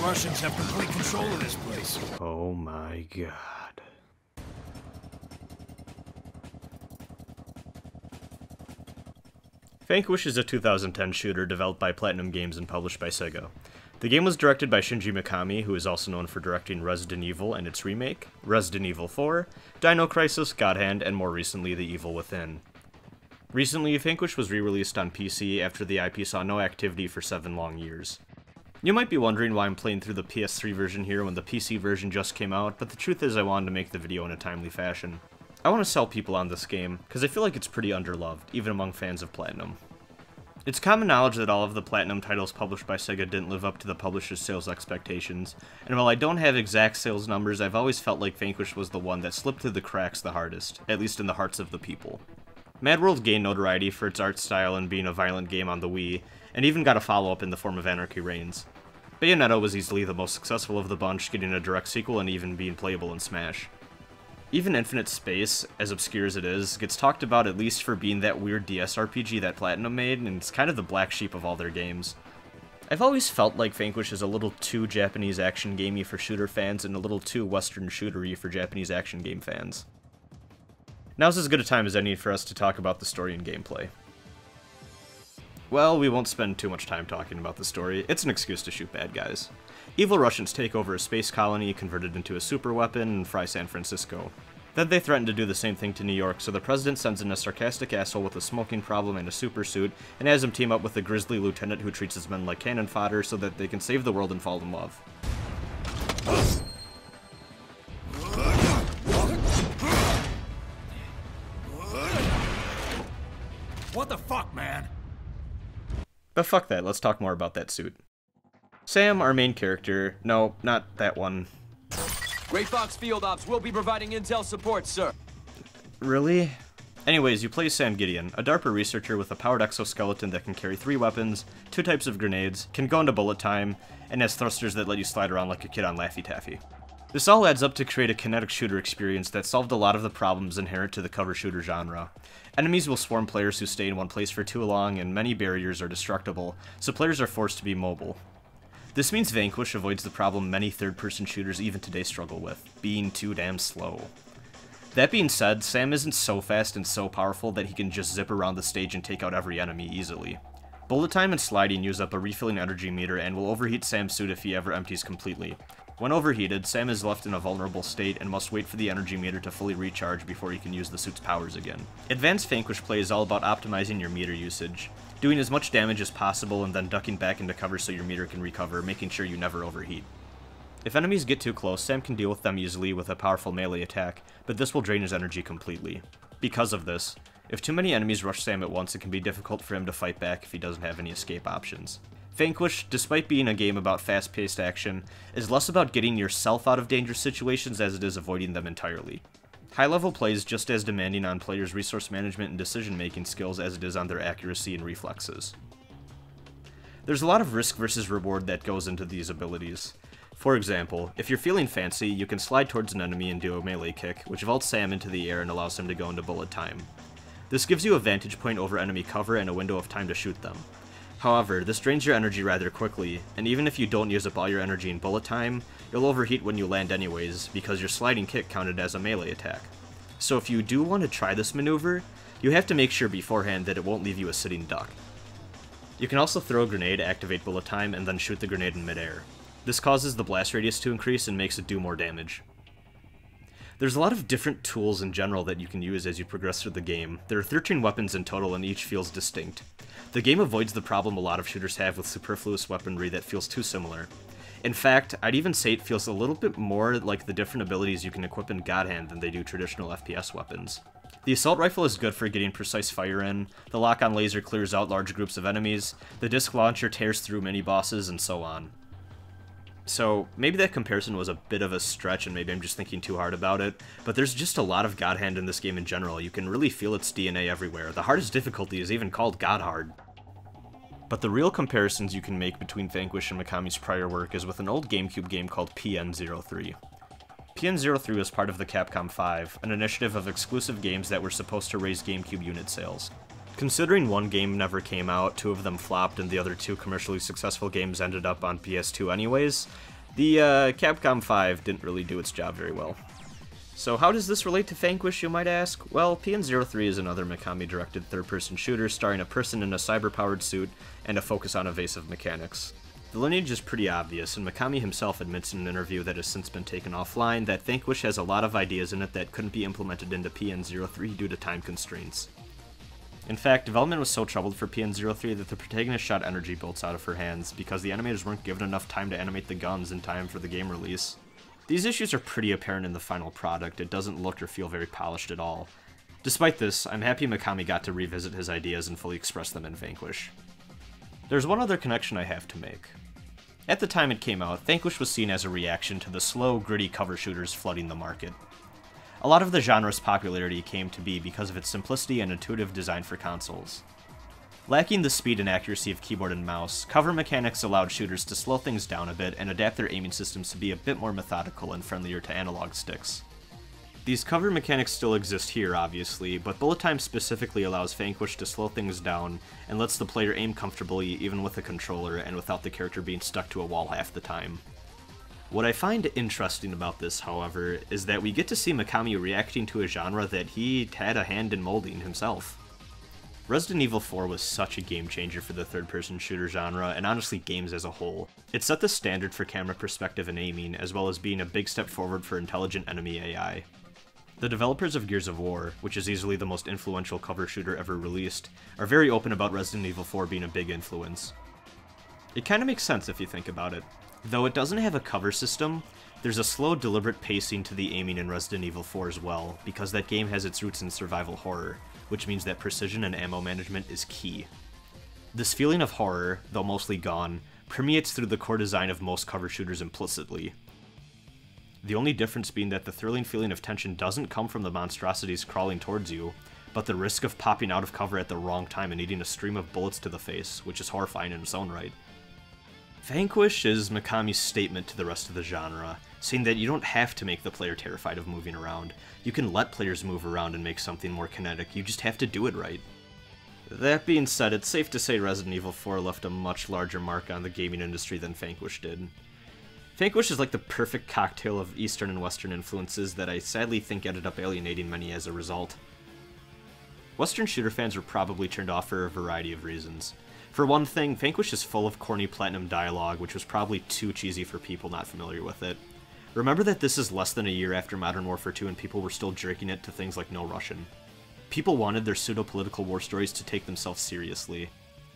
Russians have complete control of this place. Oh my god. Vanquish is a 2010 shooter developed by Platinum Games and published by Sega. The game was directed by Shinji Mikami, who is also known for directing Resident Evil and its remake, Resident Evil 4, Dino Crisis, God Hand, and more recently, The Evil Within. Recently, Vanquish was re-released on PC after the IP saw no activity for 7 long years. You might be wondering why I'm playing through the PS3 version here when the PC version just came out, but the truth is I wanted to make the video in a timely fashion. I want to sell people on this game, because I feel like it's pretty underloved, even among fans of Platinum. It's common knowledge that all of the Platinum titles published by Sega didn't live up to the publisher's sales expectations, and while I don't have exact sales numbers, I've always felt like Vanquish was the one that slipped through the cracks the hardest, at least in the hearts of the people. Mad World gained notoriety for its art style and being a violent game on the Wii, and even got a follow-up in the form of Anarchy Reigns. Bayonetta was easily the most successful of the bunch, getting a direct sequel and even being playable in Smash. Even Infinite Space, as obscure as it is, gets talked about at least for being that weird DS RPG that Platinum made, and it's kind of the black sheep of all their games. I've always felt like Vanquish is a little too Japanese action gamey for shooter fans and a little too Western shootery for Japanese action game fans. Now's as good a time as any for us to talk about the story and gameplay. Well, we won't spend too much time talking about the story. It's an excuse to shoot bad guys. Evil Russians take over a space colony, converted into a superweapon, and fry San Francisco. Then they threaten to do the same thing to New York, so the president sends in a sarcastic asshole with a smoking problem and a super suit, and has him team up with a grisly lieutenant who treats his men like cannon fodder so that they can save the world and fall in love. What the fuck, man? But fuck that, let's talk more about that suit. Sam, our main character, no, not that one. Gray Fox Field Ops will be providing intel support, sir. Really? Anyways, you play Sam Gideon, a DARPA researcher with a powered exoskeleton that can carry 3 weapons, 2 types of grenades, can go into bullet time, and has thrusters that let you slide around like a kid on Laffy Taffy. This all adds up to create a kinetic shooter experience that solved a lot of the problems inherent to the cover shooter genre. Enemies will swarm players who stay in one place for too long, and many barriers are destructible, so players are forced to be mobile. This means Vanquish avoids the problem many third-person shooters even today struggle with, being too damn slow. That being said, Sam isn't so fast and so powerful that he can just zip around the stage and take out every enemy easily. Bullet time and sliding use up a refilling energy meter and will overheat Sam's suit if he ever empties completely. When overheated, Sam is left in a vulnerable state and must wait for the energy meter to fully recharge before he can use the suit's powers again. Advanced Vanquish play is all about optimizing your meter usage, doing as much damage as possible and then ducking back into cover so your meter can recover, making sure you never overheat. If enemies get too close, Sam can deal with them easily with a powerful melee attack, but this will drain his energy completely. Because of this, if too many enemies rush Sam at once, it can be difficult for him to fight back if he doesn't have any escape options. Vanquish, despite being a game about fast-paced action, is less about getting yourself out of dangerous situations as it is avoiding them entirely. High-level play is just as demanding on players' resource management and decision-making skills as it is on their accuracy and reflexes. There's a lot of risk versus reward that goes into these abilities. For example, if you're feeling fancy, you can slide towards an enemy and do a melee kick, which vaults Sam into the air and allows him to go into bullet time. This gives you a vantage point over enemy cover and a window of time to shoot them. However, this drains your energy rather quickly, and even if you don't use up all your energy in bullet time, you'll overheat when you land anyways, because your sliding kick counted as a melee attack. So if you do want to try this maneuver, you have to make sure beforehand that it won't leave you a sitting duck. You can also throw a grenade to activate bullet time and then shoot the grenade in midair. This causes the blast radius to increase and makes it do more damage. There's a lot of different tools in general that you can use as you progress through the game. There are 13 weapons in total and each feels distinct. The game avoids the problem a lot of shooters have with superfluous weaponry that feels too similar. In fact, I'd even say it feels a little bit more like the different abilities you can equip in God Hand than they do traditional FPS weapons. The assault rifle is good for getting precise fire in, the lock-on laser clears out large groups of enemies, the disc launcher tears through mini-bosses, and so on. So, maybe that comparison was a bit of a stretch and maybe I'm just thinking too hard about it, but there's just a lot of God Hand in this game in general. You can really feel its DNA everywhere. The hardest difficulty is even called God Hard. But the real comparisons you can make between Vanquish and Mikami's prior work is with an old GameCube game called P.N.03. P.N.03 was part of the Capcom 5, an initiative of exclusive games that were supposed to raise GameCube unit sales. Considering one game never came out, 2 of them flopped, and the other 2 commercially successful games ended up on PS2 anyways, The Capcom 5 didn't really do its job very well. So how does this relate to Vanquish, you might ask? Well, P.N.03 is another Mikami-directed third-person shooter starring a person in a cyber-powered suit and a focus on evasive mechanics. The lineage is pretty obvious, and Mikami himself admits in an interview that has since been taken offline that Vanquish has a lot of ideas in it that couldn't be implemented into P.N.03 due to time constraints. In fact, development was so troubled for P.N.03 that the protagonist shot energy bolts out of her hands because the animators weren't given enough time to animate the guns in time for the game release. These issues are pretty apparent in the final product. It doesn't look or feel very polished at all. Despite this, I'm happy Mikami got to revisit his ideas and fully express them in Vanquish. There's one other connection I have to make. At the time it came out, Vanquish was seen as a reaction to the slow, gritty cover shooters flooding the market. A lot of the genre's popularity came to be because of its simplicity and intuitive design for consoles. Lacking the speed and accuracy of keyboard and mouse, cover mechanics allowed shooters to slow things down a bit and adapt their aiming systems to be a bit more methodical and friendlier to analog sticks. These cover mechanics still exist here, obviously, but bullet time specifically allows Vanquish to slow things down and lets the player aim comfortably even with a controller and without the character being stuck to a wall half the time. What I find interesting about this, however, is that we get to see Mikami reacting to a genre that he had a hand in molding himself. Resident Evil 4 was such a game changer for the third-person shooter genre, and honestly games as a whole. It set the standard for camera perspective and aiming, as well as being a big step forward for intelligent enemy AI. The developers of Gears of War, which is easily the most influential cover shooter ever released, are very open about Resident Evil 4 being a big influence. It kinda makes sense if you think about it. Though it doesn't have a cover system, there's a slow, deliberate pacing to the aiming in Resident Evil 4 as well, because that game has its roots in survival horror, which means that precision and ammo management is key. This feeling of horror, though mostly gone, permeates through the core design of most cover shooters implicitly. The only difference being that the thrilling feeling of tension doesn't come from the monstrosities crawling towards you, but the risk of popping out of cover at the wrong time and eating a stream of bullets to the face, which is horrifying in its own right. Vanquish is Mikami's statement to the rest of the genre, saying that you don't have to make the player terrified of moving around. You can let players move around and make something more kinetic, you just have to do it right. That being said, it's safe to say Resident Evil 4 left a much larger mark on the gaming industry than Vanquish did. Vanquish is like the perfect cocktail of Eastern and Western influences that I sadly think ended up alienating many as a result. Western shooter fans were probably turned off for a variety of reasons. For one thing, Vanquish is full of corny platinum dialogue, which was probably too cheesy for people not familiar with it. Remember that this is less than a year after Modern Warfare 2 and people were still jerking it to things like No Russian. People wanted their pseudo-political war stories to take themselves seriously.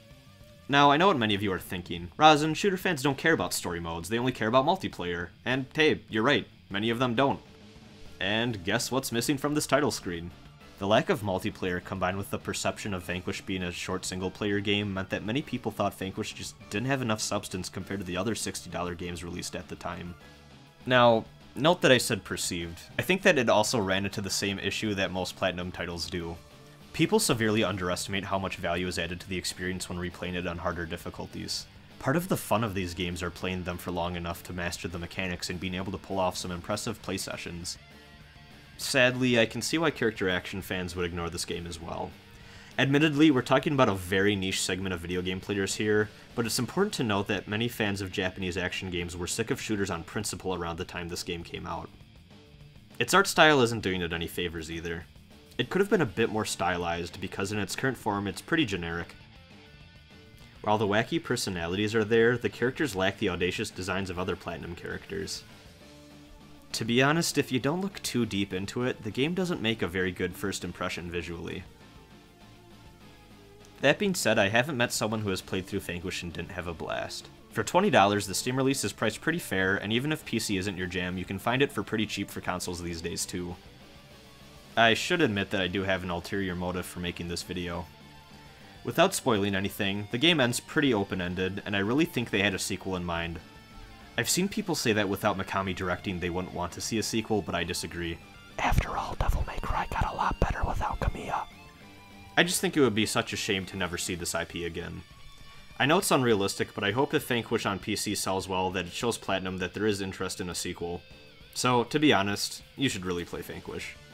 Now, I know what many of you are thinking. Razin, shooter fans don't care about story modes, they only care about multiplayer. And hey, you're right, many of them don't. And guess what's missing from this title screen? The lack of multiplayer combined with the perception of Vanquish being a short single-player game meant that many people thought Vanquish just didn't have enough substance compared to the other $60 games released at the time. Now, note that I said perceived. I think that it also ran into the same issue that most Platinum titles do. People severely underestimate how much value is added to the experience when replaying it on harder difficulties. Part of the fun of these games are playing them for long enough to master the mechanics and being able to pull off some impressive play sessions. Sadly, I can see why character action fans would ignore this game as well. Admittedly, we're talking about a very niche segment of video game players here, but it's important to note that many fans of Japanese action games were sick of shooters on principle around the time this game came out. Its art style isn't doing it any favors either. It could have been a bit more stylized, because in its current form it's pretty generic. While the wacky personalities are there, the characters lack the audacious designs of other Platinum characters. To be honest, if you don't look too deep into it, the game doesn't make a very good first impression visually. That being said, I haven't met someone who has played through Vanquish and didn't have a blast. For $20, the Steam release is priced pretty fair, and even if PC isn't your jam, you can find it for pretty cheap for consoles these days too. I should admit that I do have an ulterior motive for making this video. Without spoiling anything, the game ends pretty open-ended, and I really think they had a sequel in mind. I've seen people say that without Mikami directing they wouldn't want to see a sequel, but I disagree. After all, Devil May Cry got a lot better without Kamiya. I just think it would be such a shame to never see this IP again. I know it's unrealistic, but I hope if Vanquish on PC sells well that it shows Platinum that there is interest in a sequel. So, to be honest, you should really play Vanquish.